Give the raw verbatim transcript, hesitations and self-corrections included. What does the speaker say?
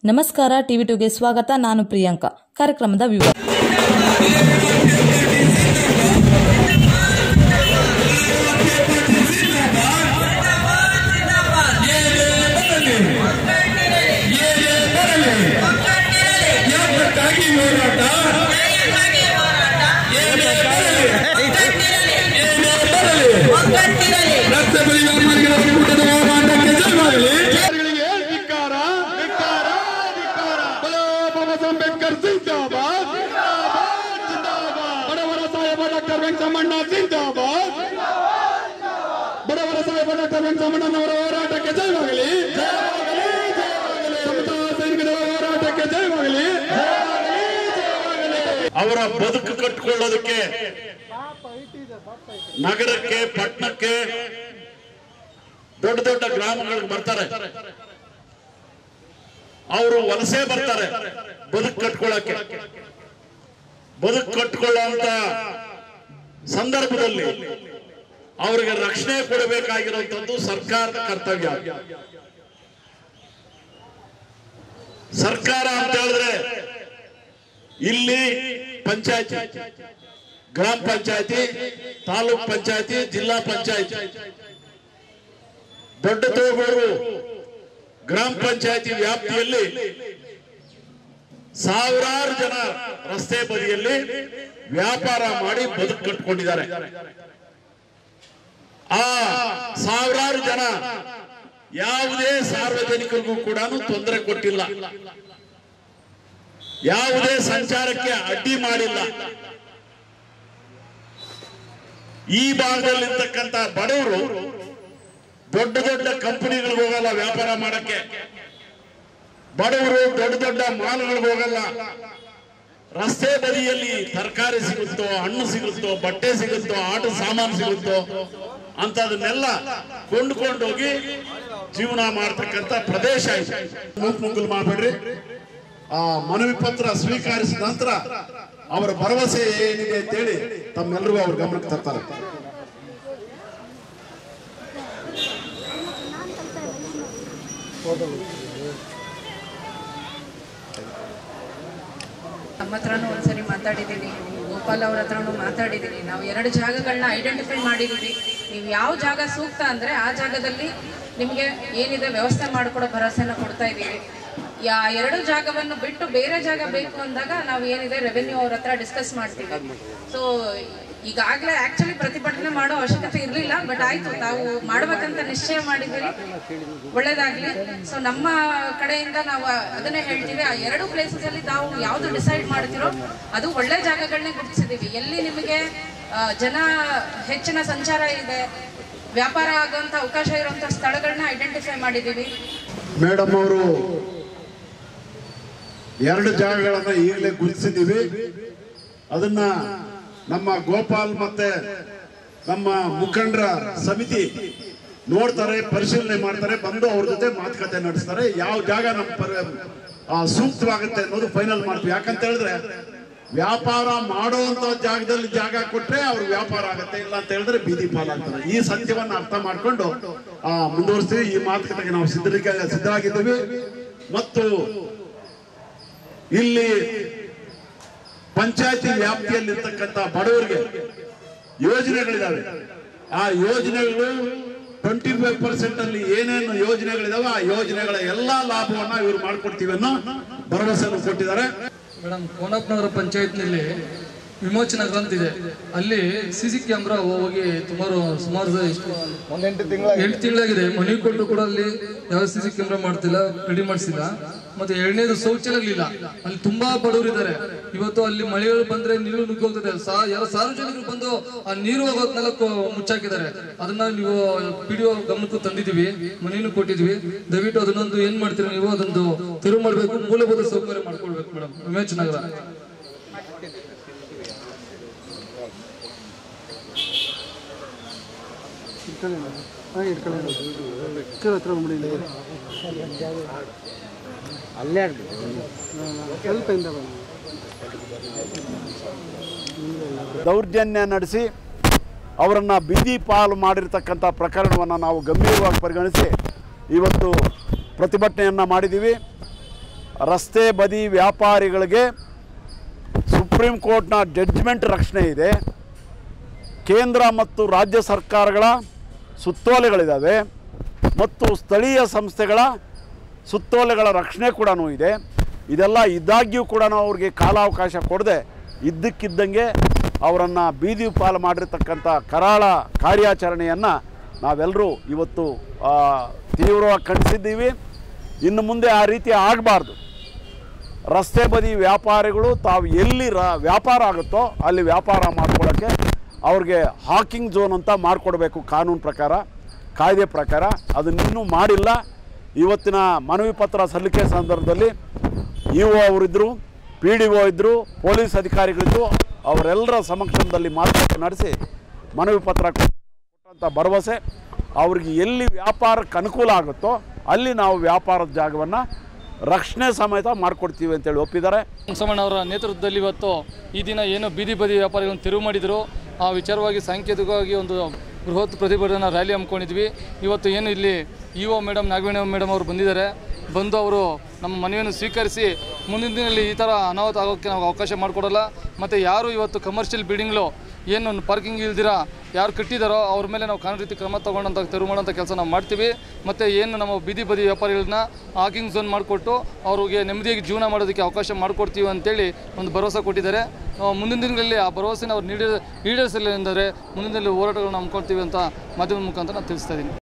ನಮಸ್ಕಾರ ಟಿವಿ ಟೂಗೆ ಸ್ವಾಗತ. ನಾನು ಪ್ರಿಯಾಂಕಾ. ಕಾರ್ಯಕ್ರಮದ ವಿವರ. ವೆಂಕಟರಮಣ ಜಿಂದಾಬಾದ್. ಬಡವರ ಸಾಹೇಬ ಡಾಕ್ಟರ್ ವೆಂಕಟರಮಣ್ಣನವರ ಹೋರಾಟಕ್ಕೆ ಜಯವಾಗಲಿ. ಸಮತಾ ಸೈನಿಕರ ಹೋರಾಟಕ್ಕೆ ಜಯವಾಗಲಿ. ಅವರ ಬದುಕು ಕಟ್ಟಿಕೊಳ್ಳೋದಕ್ಕೆ ನಗರಕ್ಕೆ, ಪಟ್ಟಣಕ್ಕೆ, ದೊಡ್ಡ ದೊಡ್ಡ ಗ್ರಾಮಗಳಿಗೆ ಬರ್ತಾರೆ. ಅವರು ವಲಸೆ ಬರ್ತಾರೆ ಬದುಕು ಕಟ್ಕೊಳ್ಳಕ್ಕೆ. ಬದುಕು ಕಟ್ಟಿಕೊಳ್ಳುವಂತ ಸಂದರ್ಭದಲ್ಲಿ ಅವರಿಗೆ ರಕ್ಷಣೆ ಕೊಡಬೇಕಾಗಿರುವಂತದ್ದು ಸರ್ಕಾರದ ಕರ್ತವ್ಯ. ಸರ್ಕಾರ ಅಂತ ಹೇಳಿದ್ರೆ ಇಲ್ಲಿ ಪಂಚಾಯತಿ, ಗ್ರಾಮ ಪಂಚಾಯತಿ, ತಾಲೂಕ್ ಪಂಚಾಯತಿ, ಜಿಲ್ಲಾ ಪಂಚಾಯತಿ, ದೊಡ್ಡ ತೋಗೂರು ಗ್ರಾಮ ಪಂಚಾಯತಿ ವ್ಯಾಪ್ತಿಯಲ್ಲಿ ಸಾವಿರಾರು ಜನ ರಸ್ತೆ ಬದಿಯಲ್ಲಿ ವ್ಯಾಪಾರ ಮಾಡಿ ಬದುಕು ಕಟ್ಟಿಕೊಂಡಿದ್ದಾರೆ. ಆ ಸಾವಿರಾರು ಜನ ಯಾವುದೇ ಸಾರ್ವಜನಿಕರಿಗೂ ಕೂಡ ತೊಂದರೆ ಕೊಟ್ಟಿಲ್ಲ, ಯಾವುದೇ ಸಂಚಾರಕ್ಕೆ ಅಡ್ಡಿ ಮಾಡಿಲ್ಲ. ಈ ಭಾಗದಲ್ಲಿರ್ತಕ್ಕಂಥ ಬಡವರು ದೊಡ್ಡ ದೊಡ್ಡ ಕಂಪನಿಗಳಿಗೆ ಹೋಗಲ್ಲ ವ್ಯಾಪಾರ ಮಾಡಕ್ಕೆ, ಬಡವರು ದೊಡ್ಡ ದೊಡ್ಡ ಮಾಲ್ಗಳಿಗೆ ಹೋಗಲ್ಲ. ರಸ್ತೆ ಬದಿಯಲ್ಲಿ ತರಕಾರಿ ಸಿಗುತ್ತೋ, ಹಣ್ಣು ಸಿಗುತ್ತೋ, ಬಟ್ಟೆ ಸಿಗುತ್ತೋ, ಆಟ ಸಾಮಾನು ಸಿಗುತ್ತೋ ಅಂತದನ್ನೆಲ್ಲ ಕೊಂಡ್ಕೊಂಡು ಹೋಗಿ ಜೀವನ ಮಾಡ್ತಕ್ಕಂಥ ಪ್ರದೇಶ ಇದೆ. ಮುಗ್ಗುಲು ಮಾಡಬೇಡ್ರಿ. ಆ ಮನವಿ ಪತ್ರ ಸ್ವೀಕರಿಸಿದ ನಂತರ ಅವರ ಭರವಸೆ ಏನಿದೆ ಅಂತೇಳಿ ತಮ್ಮೆಲ್ಲರಿಗೂ ಅವ್ರ ಗಮನಕ್ಕೆ ತರ್ತಾರೆ. ನಮ್ಮ ಹತ್ರನೂ ಒಂದ್ಸರಿ ಮಾತಾಡಿದ್ದೀನಿ, ಗೋಪಾಲ್ ಅವ್ರ ಹತ್ರನೂ ಮಾತಾಡಿದ್ದೀನಿ. ನಾವು ಎರಡು ಜಾಗಗಳನ್ನ ಐಡೆಂಟಿಫೈ ಮಾಡಿದ್ದೀವಿ. ನೀವು ಯಾವ ಜಾಗ ಸೂಕ್ತ ಅಂದರೆ ಆ ಜಾಗದಲ್ಲಿ ನಿಮಗೆ ಏನಿದೆ ವ್ಯವಸ್ಥೆ ಮಾಡಿಕೊಡೋ ಭರವಸೆನ ಕೊಡ್ತಾ ಇದ್ದೀವಿ. ಯಾ ಎರಡು ಜಾಗವನ್ನು ಬಿಟ್ಟು ಬೇರೆ ಜಾಗ ಬೇಕು ಅಂದಾಗ ನಾವು ಏನಿದೆ ರೆವೆನ್ಯೂ ಅವ್ರ ಹತ್ರ ಡಿಸ್ಕಸ್ ಮಾಡ್ತೀವಿ. ಸೊ ಈಗಾಗಲೇ ಆ್ಯಕ್ಚುಲಿ ಪ್ರತಿಭಟನೆ ಮಾಡೋ ಅವಶ್ಯಕತೆ ಇರಲಿಲ್ಲ, ಬಟ್ ಆಯಿತು, ತಾವು ಮಾಡ್ಬೇಕಂತ ನಿಶ್ಚಯ ಮಾಡಿದ್ದೀರಿ, ಒಳ್ಳೇದಾಗಲಿ. ಸೊ ನಮ್ಮ ಕಡೆಯಿಂದ ನಾವು ಅದನ್ನೇ ಹೇಳ್ತೀವಿ, ಆ ಎರಡು ಪ್ಲೇಸಸಲ್ಲಿ ತಾವು ಯಾವುದು ಡಿಸೈಡ್ ಮಾಡ್ತಿರೋ ಅದು ಒಳ್ಳೆ ಜಾಗಗಳನ್ನೇ ಗುರುತಿಸಿದ್ದೀವಿ. ಎಲ್ಲಿ ನಿಮಗೆ ಜನ ಹೆಚ್ಚಿನ ಸಂಚಾರ ಇದೆ, ವ್ಯಾಪಾರ ಆಗುವಂಥ ಅವಕಾಶ ಇರುವಂಥ ಸ್ಥಳಗಳನ್ನ ಐಡೆಂಟಿಫೈ ಮಾಡಿದ್ದೀವಿ. ಮೇಡಮ್ ಅವರು ಎರಡು ಜಾಗಗಳನ್ನ ಈಗಲೇ ಗುರುತಿಸಿದ್ದೀವಿ. ಅದನ್ನ ನಮ್ಮ ಗೋಪಾಲ್ ಮತ್ತೆ ನಮ್ಮ ಮುಖಂಡರ ಸಮಿತಿ ನೋಡ್ತಾರೆ, ಪರಿಶೀಲನೆ ಮಾಡ್ತಾರೆ, ಬಂದು ಅವ್ರ ಜೊತೆ ಮಾತುಕತೆ ನಡೆಸ್ತಾರೆ. ಯಾವ ಜಾಗ ನಮ್ಮ ಸೂಕ್ತವಾಗುತ್ತೆ ಅನ್ನೋದು ಫೈನಲ್ ಮಾಡ್ತೀವಿ. ಯಾಕಂತ ಹೇಳಿದ್ರೆ ವ್ಯಾಪಾರ ಮಾಡುವಂತ ಜಾಗದಲ್ಲಿ ಜಾಗ ಕೊಟ್ರೆ ಅವ್ರ ವ್ಯಾಪಾರ ಆಗುತ್ತೆ, ಇಲ್ಲ ಅಂತ ಹೇಳಿದ್ರೆ ಬೀದಿ ಪಾಲಾಗ್ತಾರೆ. ಈ ಸತ್ಯವನ್ನ ಅರ್ಥ ಮಾಡ್ಕೊಂಡು ಆ ಮುಂದುವರಿಸ್ತೀವಿ. ಈ ಮಾತುಕತೆಗೆ ನಾವು ಸಿದ್ಧರಿಗೆ ಸಿದ್ಧರಾಗಿದ್ದೀವಿ. ಮತ್ತು ಇಲ್ಲಿ ಪಂಚಾಯತಿ ವ್ಯಾಪ್ತಿಯಲ್ಲಿರ್ತಕ್ಕಂಥ ಬಡವರಿಗೆ ಯೋಜನೆಗಳಿದಾವೆ. ಆ ಯೋಜನೆಗಳು ಟ್ವೆಂಟಿ ಫೈವ್ ಪರ್ಸೆಂಟ್ ಅಲ್ಲಿ ಏನೇನು ಯೋಜನೆಗಳಿದಾವೆ ಆ ಯೋಜನೆಗಳ ಎಲ್ಲಾ ಲಾಭವನ್ನ ಇವರು ಮಾಡ್ಕೊಡ್ತೀವಿ ಅನ್ನೋ ಭರವಸೆಯನ್ನು ಕೊಟ್ಟಿದ್ದಾರೆ. ಮೇಡಮ್, ಕೋನಪ್ಪನಗರ ಪಂಚಾಯತ್ನಲ್ಲಿ ವಿಮೋಚನಾ ಗ್ರಂಥ ಇದೆ. ಅಲ್ಲಿ ಸಿ ಸಿ ಕ್ಯಾಮ್ರಾ ಹೋಗಿ ಸುಮಾರು ಸುಮಾರು ಎಂಟು ತಿಂಗಳಾಗಿದೆ. ಮನೆ ಕೊಟ್ಟು ಕೂಡ ಅಲ್ಲಿ ಯಾವ ಸಿ ಸಿ ಕ್ಯಾಮ್ರಾ ಮಾಡ್ತಿಲ್ಲ, ರೆಡಿ ಮಾಡಿಸಿಲ್ಲ. ಮತ್ತೆ ಎರಡನೇದು ಶೌಚಾಲಯಗಳಿಲ್ಲ. ಅಲ್ಲಿ ತುಂಬಾ ಬಡವರು ಇದ್ದಾರೆ. ಇವತ್ತು ಅಲ್ಲಿ ಮಳೆಗಳು ಬಂದ್ರೆ ನೀರು ನುಗ್ಗಿ ಹೋಗ್ತದೆ. ಯಾರೋ ಸಾರ್ವಜನಿಕರು ಬಂದು ಆ ನೀರು ಹೋಗೋದ್ನೆಲ್ಲ ಮುಚ್ಚಾಕಿದ್ದಾರೆ. ಅದನ್ನ ನೀವು ಪಿ ಡಿ ಒ ಗಮನಕ್ಕೂ ತಂದಿದ್ದೀವಿ, ಮನೆಯನ್ನು ಕೊಟ್ಟಿದ್ವಿ. ದಯವಿಟ್ಟು ಅದನ್ನೊಂದು ಏನ್ ಮಾಡ್ತೀರಿ ನೀವು, ಅದೊಂದು ತೆರವು ಮಾಡ್ಬೇಕು, ಮೂಲಭೂತ ಸೌಕರ್ಯ ಮಾಡ್ಕೊಳ್ಬೇಕು ಮೇಡಮ್. ವಿಮೋಚನಾ ನಗರ ದೌರ್ಜನ್ಯ ನಡೆಸಿ ಅವರನ್ನು ಬೀದಿ ಪಾಲು ಮಾಡಿರ್ತಕ್ಕಂಥ ಪ್ರಕರಣವನ್ನು ನಾವು ಗಂಭೀರವಾಗಿ ಪರಿಗಣಿಸಿ ಇವತ್ತು ಪ್ರತಿಭಟನೆಯನ್ನು ಮಾಡಿದ್ದೀವಿ. ರಸ್ತೆ ಬದಿ ವ್ಯಾಪಾರಿಗಳಿಗೆ ಸುಪ್ರೀಂ ಕೋರ್ಟ್ನ ಜಡ್ಜ್ಮೆಂಟ್ ರಕ್ಷಣೆ ಇದೆ, ಕೇಂದ್ರ ಮತ್ತು ರಾಜ್ಯ ಸರ್ಕಾರಗಳ ಸುತ್ತೋಲೆಗಳಿದ್ದಾವೆ ಮತ್ತು ಸ್ಥಳೀಯ ಸಂಸ್ಥೆಗಳ ಸುತ್ತೋಲೆಗಳ ರಕ್ಷಣೆ ಕೂಡ ಇದೆ. ಇದೆಲ್ಲ ಇದ್ದಾಗ್ಯೂ ಕೂಡ ನಾವು ಅವ್ರಿಗೆ ಕಾಲಾವಕಾಶ ಕೊಡದೆ ಇದ್ದಕ್ಕಿದ್ದಂಗೆ ಅವರನ್ನು ಬೀದಿ ಪಾಲು ಮಾಡಿರ್ತಕ್ಕಂಥ ಕರಾಳ ಕಾರ್ಯಾಚರಣೆಯನ್ನು ನಾವೆಲ್ಲರೂ ಇವತ್ತು ತೀವ್ರವಾಗಿ ಖಂಡಿಸಿದ್ದೀವಿ. ಇನ್ನು ಮುಂದೆ ಆ ರೀತಿ ಆಗಬಾರ್ದು. ರಸ್ತೆ ಬದಿ ವ್ಯಾಪಾರಿಗಳು ತಾವು ಎಲ್ಲಿ ರ ವ್ಯಾಪಾರ ಆಗುತ್ತೋ ಅಲ್ಲಿ ವ್ಯಾಪಾರ ಮಾಡ್ಕೊಳ್ಳೋಕ್ಕೆ ಅವ್ರಿಗೆ ಹಾಕಿಂಗ್ ಝೋನ್ ಅಂತ ಮಾಡಿಕೊಡ್ಬೇಕು ಕಾನೂನು ಪ್ರಕಾರ, ಕಾಯ್ದೆ ಪ್ರಕಾರ. ಅದನ್ನಿನ್ನೂ ಮಾಡಿಲ್ಲ. ಇವತ್ತಿನ ಮನವಿ ಪತ್ರ ಸಲ್ಲಿಕೆ ಸಂದರ್ಭದಲ್ಲಿ ಇ ಒ ಅವರಿದ್ದರು, ಪಿ ಡಿ ಒ ಇದ್ದರು, ಪೊಲೀಸ್ ಅಧಿಕಾರಿಗಳಿದ್ದರು. ಅವರೆಲ್ಲರ ಸಮಕ್ಷಮದಲ್ಲಿ ಮಾತುಕತೆ ನಡೆಸಿ ಮನವಿ ಪತ್ರ ಕೊಟ್ಟಂಥ ಭರವಸೆ, ಅವ್ರಿಗೆ ಎಲ್ಲಿ ವ್ಯಾಪಾರಕ್ಕೆ ಅನುಕೂಲ ಆಗುತ್ತೋ ಅಲ್ಲಿ ನಾವು ವ್ಯಾಪಾರದ ಜಾಗವನ್ನು ರಕ್ಷಣೆ ಸಮೇತ ಮಾಡಿಕೊಡ್ತೀವಿ ಅಂತೇಳಿ ಒಪ್ಪಿದ್ದಾರೆ. ಸೋಮಣ್ಣ ಅವರ ನೇತೃತ್ವದಲ್ಲಿ ಇವತ್ತು ಈ ದಿನ ಏನು ಬೀದಿ ಬದಿ ವ್ಯಾಪಾರಿಗಳನ್ನು ತೆರವು ಮಾಡಿದರು, ಆ ವಿಚಾರವಾಗಿ ಸಾಂಕೇತಿಕವಾಗಿ ಒಂದು ಬೃಹತ್ ಪ್ರತಿಭಟನಾ ರ್ಯಾಲಿ ಹಮ್ಮಿಕೊಂಡಿದ್ವಿ. ಇವತ್ತು ಏನು ಇಲ್ಲಿ E O madam Nagaveni madam ಅವರು ಬಂದಿದ್ದಾರೆ. ಬಂದು ಅವರು ನಮ್ಮ ಮನವಿಯನ್ನು ಸ್ವೀಕರಿಸಿ ಮುಂದಿನ ದಿನದಲ್ಲಿ ಈ ಥರ ಅನಾಹುತ ಆಗೋಕ್ಕೆ ನಾವು ಅವಕಾಶ ಮಾಡಿಕೊಡಲ್ಲ. ಮತ್ತು ಯಾರು ಇವತ್ತು ಕಮರ್ಷಿಯಲ್ ಬಿಲ್ಡಿಂಗ್ಲು ಏನು ಪಾರ್ಕಿಂಗ್ ಇಲ್ದಿರ ಯಾರು ಕಟ್ಟಿದಾರೋ ಅವ್ರ ಮೇಲೆ ನಾವು ಕಾನೂನು ರೀತಿ ಕ್ರಮ ತೊಗೊಂಡಂಥ ತೆರವು ಮಾಡೋಂಥ ಕೆಲಸ ನಾವು ಮಾಡ್ತೀವಿ. ಮತ್ತು ಏನು ನಮ್ಮ ಬೀದಿ ಬದಿ ವ್ಯಾಪಾರಿಗಳನ್ನ ಹಾಕಿಂಗ್ ಝೋನ್ ಮಾಡಿಕೊಟ್ಟು ಅವ್ರಿಗೆ ನೆಮ್ಮದಿಯಾಗಿ ಜೀವನ ಮಾಡೋದಕ್ಕೆ ಅವಕಾಶ ಮಾಡಿಕೊಡ್ತೀವಿ ಅಂತೇಳಿ ಒಂದು ಭರವಸೆ ಕೊಟ್ಟಿದ್ದಾರೆ. ಮುಂದಿನ ದಿನಗಳಲ್ಲಿ ಆ ಭರವಸೆನ ಅವ್ರು ನೀಡಿ ಈಡೇರಿಸಲಿಲ್ಲ ಎಂದರೆ ಮುಂದಿನ ದಿನದಲ್ಲಿ ಹೋರಾಟಗಳನ್ನ ಹಮ್ಮಿಕೊಳ್ತೀವಿ ಅಂತ ಮಾಧ್ಯಮದ ಮುಖಾಂತರ ನಾನು ತಿಳಿಸ್ತಾ ಇದ್ದೀನಿ.